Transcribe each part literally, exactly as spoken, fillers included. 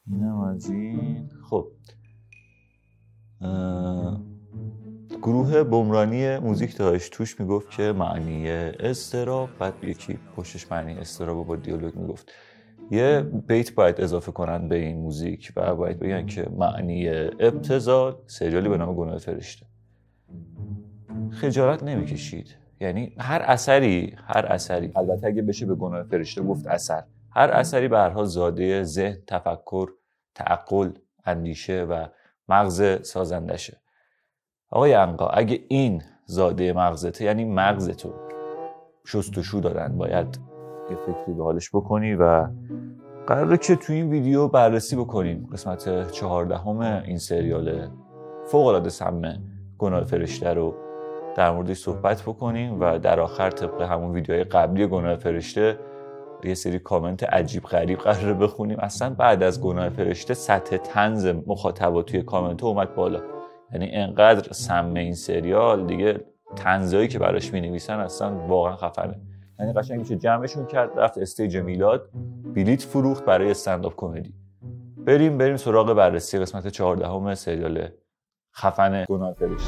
اینم از این. خب گروه بمرانی موزیک داشت، توش میگفت که معنی اضطراب، بعد یکی پشتش معنی اضطراب با دیالوگ میگفت. یه بیت باید اضافه کنن به این موزیک و باید بگن که معنی ابتذال، سریالی به نام گناه فرشته. خجالت نمیکشید؟ یعنی هر اثری هر اثری البته اگه بشه به گناه فرشته گفت اثر، هر اثری به هر حال زاده ذهن، تفکر، تعقل، اندیشه و مغز سازندشه. آقای عنقا، اگه این زاده مغزته، یعنی مغزتو شستشو دادن، باید یه فکری به حالش بکنی و قراره که تو این ویدیو بررسی بکنیم قسمت چهاردهم این سریال فوق‌العاده سم گناه فرشته رو در موردش صحبت بکنیم و در آخر طبق همون ویدیوهای قبلی گناه فرشته یه سری کامنت عجیب غریب قراره بخونیم. اصلا بعد از گناه فرشته سطح طنز مخاطبا توی کامنت اومد بالا، یعنی انقدر سم این سریال دیگه طنزایی که براش می‌نویسن اصلا واقعا خفنه. یعنی قشنگ میشه جمعشون کرد، رفت استیج میلاد، بلیت فروخت برای استندآپ کمدی. بریم بریم سراغ بررسی قسمت چهاردهم سریال خفن گناه فرشته.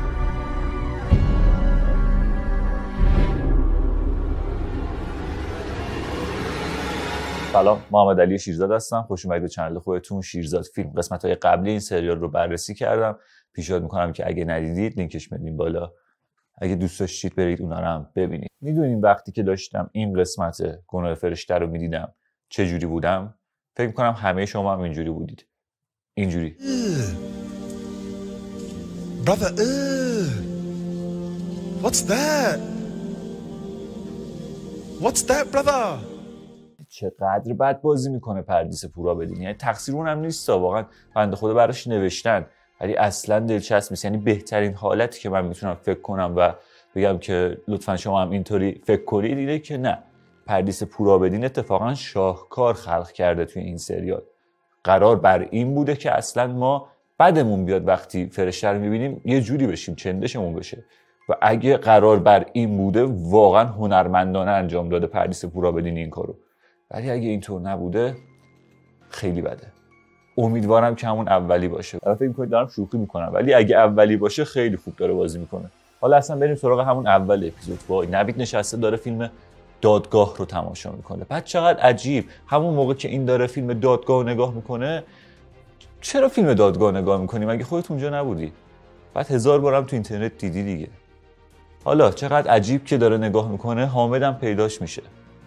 سلام، محمد علی شیرزاد هستم. خوش اومدید به چنل خودتون شیرزاد فیلم. قسمت‌های قبلی این سریال رو بررسی کردم. پیشنهاد می‌کنم که اگه ندیدید لینکش میدیم بالا، اگه دوست داشتید برید اونا رو هم ببینید. میدونین وقتی که داشتم این قسمت گناه فرشته رو می‌دیدم چه جوری بودم؟ فکر می‌کنم همه شما هم اینجوری بودید. اینجوری. Brother, uh, what's that? What's that, brother? چقدر بد بازی میکنه پردیس پورابدینی. یعنی تقصیر اونم نیست، واقعا بنده خدا براش نوشتن، ولی اصلا دلچسب نیست. یعنی بهترین حالتی که من میتونم فکر کنم و بگم که لطفا شما هم اینطوری فکر کنید اینه که نه، پردیس پورابدین اتفاقا شاهکار خلق کرده توی این سریال. قرار بر این بوده که اصلا ما بدمون بیاد وقتی فرشته رو میبینیم، یه جوری بشیم، چندشمون بشه. و اگه قرار بر این بوده، واقعا هنرمندانه انجام داده پردیس پورابدین این کارو. ولی اگه اینطور نبوده خیلی بده. امیدوارم که همون اولی باشه. البته فکر می‌کنید دارم شوخی میکنم، ولی اگه اولی باشه خیلی خوب داره بازی میکنه. حالا اصلا بریم سراغ همون اول اپیزود. وای، نوید نشسته داره فیلم دادگاه رو تماشا میکنه. بعد چقدر عجیب، همون موقع که این داره فیلم دادگاه رو نگاه میکنه، چرا فیلم دادگاه نگاه میکنی؟ مگه خودت اونجا نبودی؟ بعد هزار بارم تو اینترنت دیدی دیگه. حالا چقدر عجیب که داره نگاه میکنه، حامدم پیداش میشه.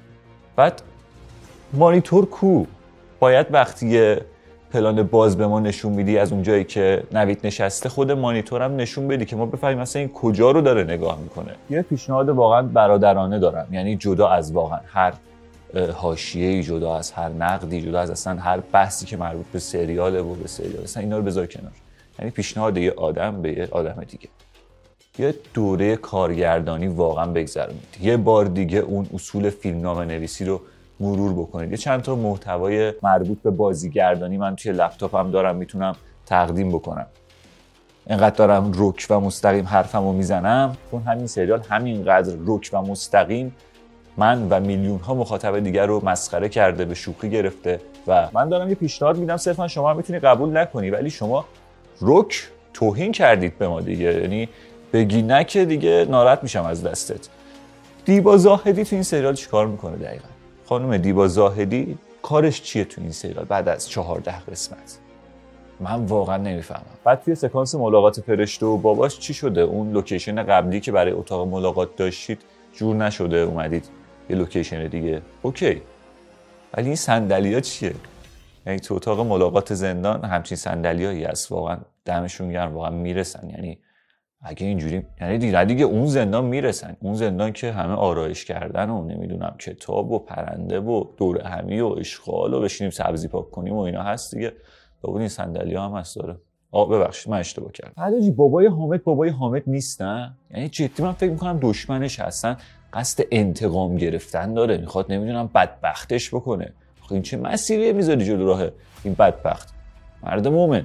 بعد مانیتور کو؟ باید وقتی یه پلان باز به ما نشون میدی از اونجایی که نوید نشسته، خود مانیتورم نشون بدی که ما بفهمیم مثلا این کجا رو داره نگاه میکنه. یه پیشنهاد واقعا برادرانه دارم، یعنی جدا از واقعا هر حاشیه‌ای، جدا از هر نقدی، جدا از اصلا هر بحثی که مربوط به سریاله و به سریال، اصلا اینا رو بذار کنار. یعنی پیشنهاد یه آدم به یه آدم دیگه، یه دوره کارگردانی واقعا بگذرونید. یه بار دیگه اون اصول فیلمنامه نویسی رو مرور بکنید. یه چند تا محتوای مربوط به بازیگردانی من توی لپتاپم دارم، میتونم تقدیم بکنم. اینقدر دارم رک و مستقیم حرفمو میزنم چون همین سریال همینقدر رک و مستقیم من و میلیون ها مخاطب دیگر رو مسخره کرده، به شوخی گرفته و من دارم یه پیشنهاد میدم، صرفا شما میتونی قبول نکنی، ولی شما رک توهین کردید به ما دیگه. یعنی بگی نه که دیگه ناراحت میشم از دستت. دیبا زاهدی تو این سریال چیکار میکنه دقیقاً؟ خانم دیبا زاهدی کارش چیه تو این سریال بعد از چهارده قسمت؟ من واقعا نمیفهمم. بعد توی سکانس ملاقات فرشته و باباش چی شده؟ اون لوکیشن قبلی که برای اتاق ملاقات داشتید جور نشده، اومدید یه لوکیشن دیگه، اوکی. ولی این صندلی‌ها چیه؟ یعنی تو اتاق ملاقات زندان همچین صندلیایی هست، واقعا دمشون گرم، واقعا میرسن. یعنی اگه اینجوری، یعنی دیگه دیگه اون زندان میرسن، اون زندان که همه آرایش کردن و نمیدونم کتاب و پرنده و دور همی و اشغال و بشینیم سبزی پاک کنیم و اینا هست دیگه. بابا این صندلی‌ها هم هست داره. آ ببخشید من اشتباه کردم. حاجی بابای حامد بابای حامد نیستن؟ یعنی جدی من فکر می‌کنم دشمنش هستن، قصد انتقام گرفتن داره، میخواد نمیدونم بدبختش بکنه. خب این چه مسیریه میذاری جلو راه این بدبخت؟ مرد مومن.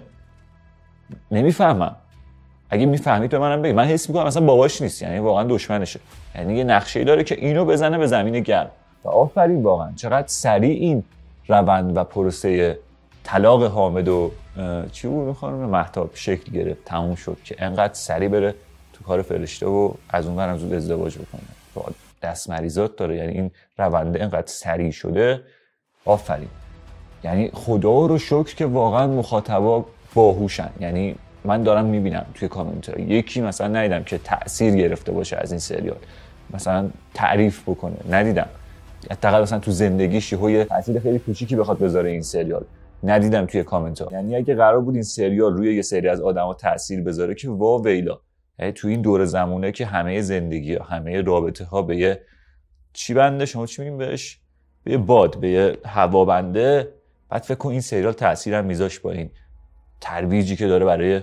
نمیفهمم. اگه میفهمید به منم بگید. من حس میکنم مثلا باباش نیست، یعنی واقعا دشمنشه. یعنی یه نقشه‌ای داره که اینو بزنه به زمین گرم. و آفرین، واقعا چقدر سریع این روند و پروسه طلاق حامد و چی بود خانم مهتاب شکل گرفت، تموم شد که انقدر سریع بره تو کار فرشته و از اون برم زود ازدواج بکنه. دست مریضات داره، یعنی این رونده انقدر سریع شده. آفرین، یعنی خدا رو شکر که واقعا مخاطبا باهوشن. یعنی من دارم میبینم توی کامنت‌ها یکی مثلا ندیدم که تأثیر گرفته باشه از این سریال، مثلا تعریف بکنه، ندیدم. حداقل مثلا تو زندگیش یه تأثیر خیلی کوچیکی بخواد بذاره این سریال، ندیدم توی کامنت‌ها. یعنی اگه قرار بود این سریال روی یه سری از آدما تأثیر بذاره که وا ویلا، یعنی تو این دور زمونه که همه زندگی ها، همه رابطه ها به یه چی بنده، شما چی میگین بهش، به یه باد، به یه هوا بنده، بعد فکر کن این سریال تأثیر هم میذاش با این ترویجی که داره برای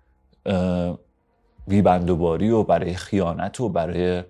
بیبندوباری و برای خیانت و برای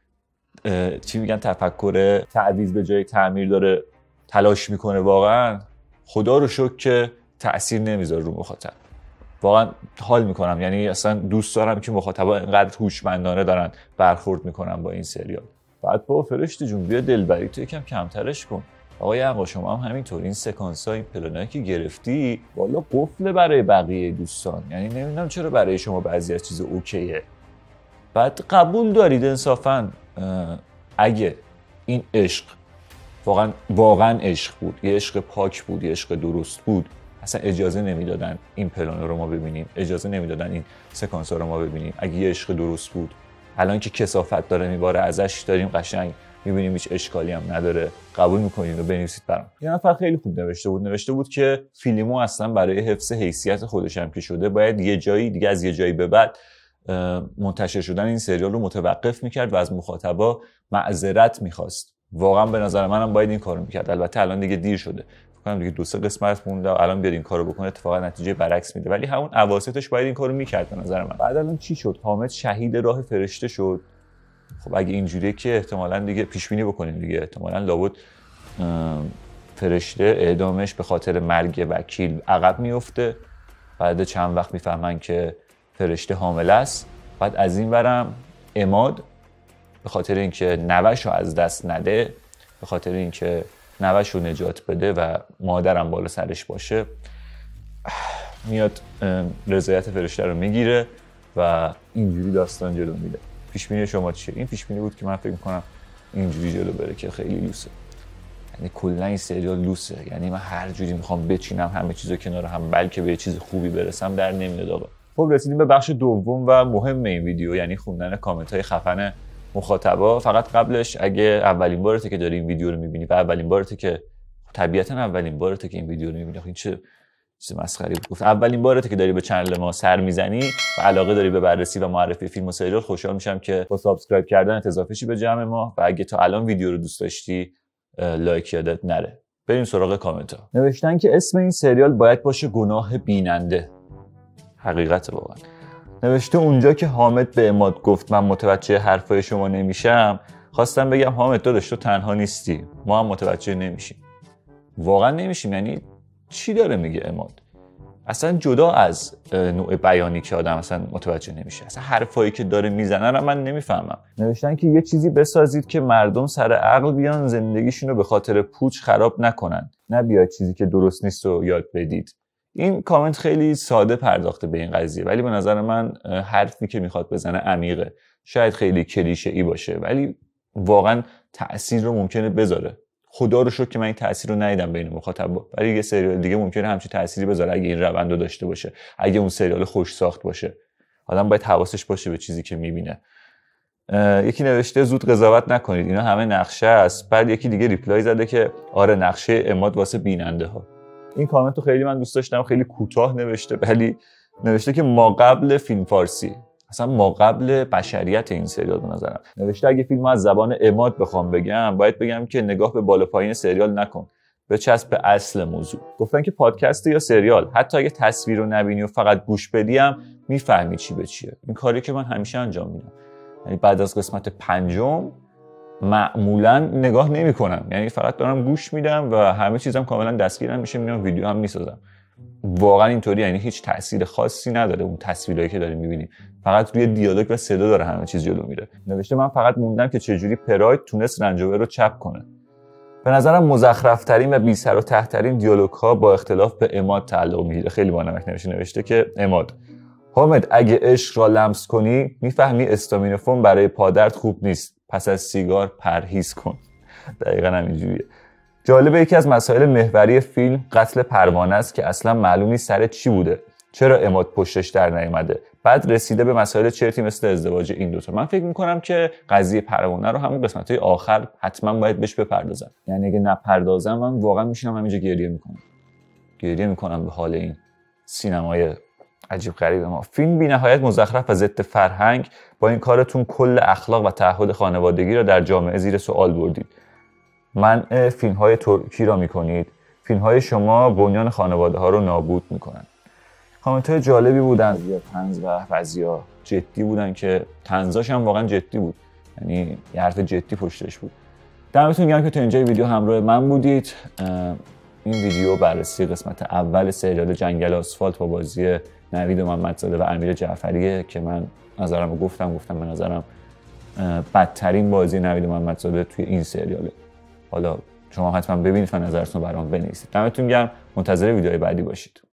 چی میگن تفکر تعویض به جای تعمیر داره تلاش میکنه. واقعا خدا رو شکر که تأثیر نمیذاره رو مخاطب. واقعا حال میکنم، یعنی اصلا دوست دارم که مخاطبا اینقدر هوشمندانه دارن برخورد میکنن با این سریال. بعد با فرشته جون بیا دلبری تو یکم کمترش کن. آقای عقا شما هم همینطور این سکانس ها، این پلانایی که گرفتی والا قفله برای بقیه دوستان. یعنی نمیدونم چرا برای شما بعضی از چیز اوکیه. بعد قبول دارید انصافا اگه این عشق واقعا واقعا عشق بود، یه عشق پاک بود، یه عشق درست بود، اصلا اجازه نمیدادن این پلان رو ما ببینیم، اجازه نمیدادن این سکانس ها رو ما ببینیم. اگه یه عشق درست بود، الان که کثافت داره میباره ازش داریم قشنگ میبینیم هیچ اشکالی هم نداره، قبول میکنین و بنویسید برام. یه نفر خیلی خوب نوشته بود نوشته بود که فیلمو اصلا برای حفظ حیثیت خودش هم که شده باید یه جایی دیگه، از یه جایی به بعد منتشر شدن این سریال رو متوقف میکرد و از مخاطبا معذرت میخواست. واقعا به نظر منم باید این کارو میکرد. البته الان دیگه دیر شده، فکر کنم دیگه دو سه قسمت مونده و الان بیاد این کارو بکنه اتفاقا نتیجه برعکس میده، ولی همون اواسطش باید این کارو میکرد به نظر من. بعد الان چی شد؟ حامد شهید راه فرشته شد. خب اگه اینجوریه که احتمالاً دیگه پیش بینی بکنیم دیگه، احتمالاً لابد فرشته اعدامش به خاطر مرگ وکیل عقب میفته. بعد چند وقت میفهمن که فرشته حامله است. بعد از این ورم عماد به خاطر اینکه نوه‌شو از دست نده، به خاطر اینکه نوه‌شو نجات بده و مادرم بالا سرش باشه، میاد رضایت فرشته رو میگیره و اینجوری داستان جلو میره. پیش بینی شما چیه؟ این پیش بینی بود که من فکر می‌کنم اینجوری جلو بره که خیلی لوسه. یعنی کلا این سریال لوسه. یعنی من هر جوری میخوام بچینم همه چیزو کنار هم بلکه به یه چیز خوبی برسم در نمیاد آقا. خب رسیدیم به بخش دوم و مهم این ویدیو، یعنی خوندن کامنت‌های خفن مخاطبا. فقط قبلش اگه اولین بارته که داری این ویدیو رو می‌بینی و اولین بارته که طبیعتاً اولین بارته که این ویدیو رو می‌بینی، این چه چیز مسخره‌ای بود. اولین بارته که داری به کانال ما سر میزنی و علاقه داری به بررسی و معرفی فیلم و سریال، خوشحال میشم که با سابسکرایب کردن اضافه شی به جمع ما و اگه تا الان ویدیو رو دوست داشتی لایک یادت نره. بریم سراغ کامنت ها. نوشتن که اسم این سریال باید باشه گناه بیننده. حقیقت واقعا. نوشته اونجا که حامد به عماد گفت من متوجه حرفای شما نمیشم، خواستم بگم حامد داداش تو تنها نیستی، ما هم متوجه نمیشیم. واقعا نمیشیم. یعنی چی داره میگه عماد؟ اصلا جدا از نوع بیانی که آدم اصلا متوجه نمیشه، اصلا حرفایی که داره میزنه رو من نمیفهمم. نوشتن که یه چیزی بسازید که مردم سر عقل بیان زندگیشون رو به خاطر پوچ خراب نکنن، نه بیاید چیزی که درست نیست رو یاد بدید. این کامنت خیلی ساده پرداخته به این قضیه، ولی به نظر من حرفی که میخواد بزنه عمیقه. شاید خیلی کلیشه‌ای باشه ولی واقعا تأثیر رو ممکنه بذاره. خدا رو شکر که من این تأثیر رو ندیدم بین مخاطبا، ولی یه سریال دیگه ممکنه همچین تأثیری بذاره اگه این روند رو داشته باشه، اگه اون سریال خوش ساخت باشه. آدم باید حواسش باشه به چیزی که میبینه. یکی نوشته زود قضاوت نکنید اینا همه نقشه است. بعد یکی دیگه ریپلای زده که آره نقشه عماد واسه بیننده ها. این کامنت رو خیلی من دوست داشتم، خیلی کوتاه نوشته ولی نوشته که ما قبل فیلم فارسی، اصلا ما قبل بشریت این سریال به نظرم. نوشته اگه فیلمو از زبان عماد بخوام بگم باید بگم که نگاه به بالا پایین سریال نکن، بچسب به اصل موضوع. گفتن که پادکست یا سریال حتی اگه تصویر رو نبینی و فقط گوش بدی هم میفهمی چی به چیه. این کاری که من همیشه انجام میدم. یعنی بعد از قسمت پنجم معمولا نگاه نمی‌کنم، یعنی فقط دارم گوش میدم و همه چیزم کاملا دستگیرم میشه، میام ویدیو هم میسازم. واقعا اینطوری، یعنی هیچ تأثیر خاصی نداره اون تصویرایی که داریم می‌بینیم، فقط روی دیالوگ و صدا داره همه چیز جلو میره. نوشته من فقط موندم که چجوری پراید تونست رنج روور رو چپ کنه. به نظرم مزخرف‌ترین و بی سر و ته‌ترین دیالوگ‌ها با اختلاف به عماد تعلق میگیره. خیلی با نمک نوشته نوشته که عماد: حامد اگه عشق را لمس کنی میفهمی استامینوفون برای پادرد خوب نیست، پس از سیگار پرهیز کن. دقیقاً همینجوریه. جالبه یکی از مسائل محوری فیلم قتل پروانه است که اصلا معلوم نیست سر چی بوده، چرا عماد پشتش در نیامده، بعد رسیده به مسائل چرتی مثل ازدواج این دوتا. من فکر میکنم که قضیه پروانه رو همون قسمت‌های آخر حتما باید بهش بپردازن. یعنی اگه نپردازم من واقعا میشینم همینجا گریه میکنم گریه میکنم به حال این سینمای عجیب غریب ما. فیلم بی‌نهایت مزخرف و ضد فرهنگ، با این کارتون کل اخلاق و تعهد خانوادگی را در جامعه زیر سوال بردید. منع فیلم‌های ترکی را میکنید. فیلم‌های شما بنیان خانواده ها رو نابود میکنن. کامنت‌های جالبی بودن، یا طنز و بعضیا جدی بودن که طنزاش هم واقعا جدی بود، یعنی یه حرف جدی پشتش بود. دمتون گرم که تا اینجای ویدیو همراه من بودید. این ویدیو بررسی قسمت اول سریال جنگل آسفالت با بازی نوید محمدزاده و امیر جعفریه که من نظرمو گفتم گفتم به نظرم بدترین بازی نوید محمدزاده توی این سریاله. حالا شما حتما ببینید و نظرتون رو برام بنویسید. دمتون گرم، منتظر ویدیوهای بعدی باشید.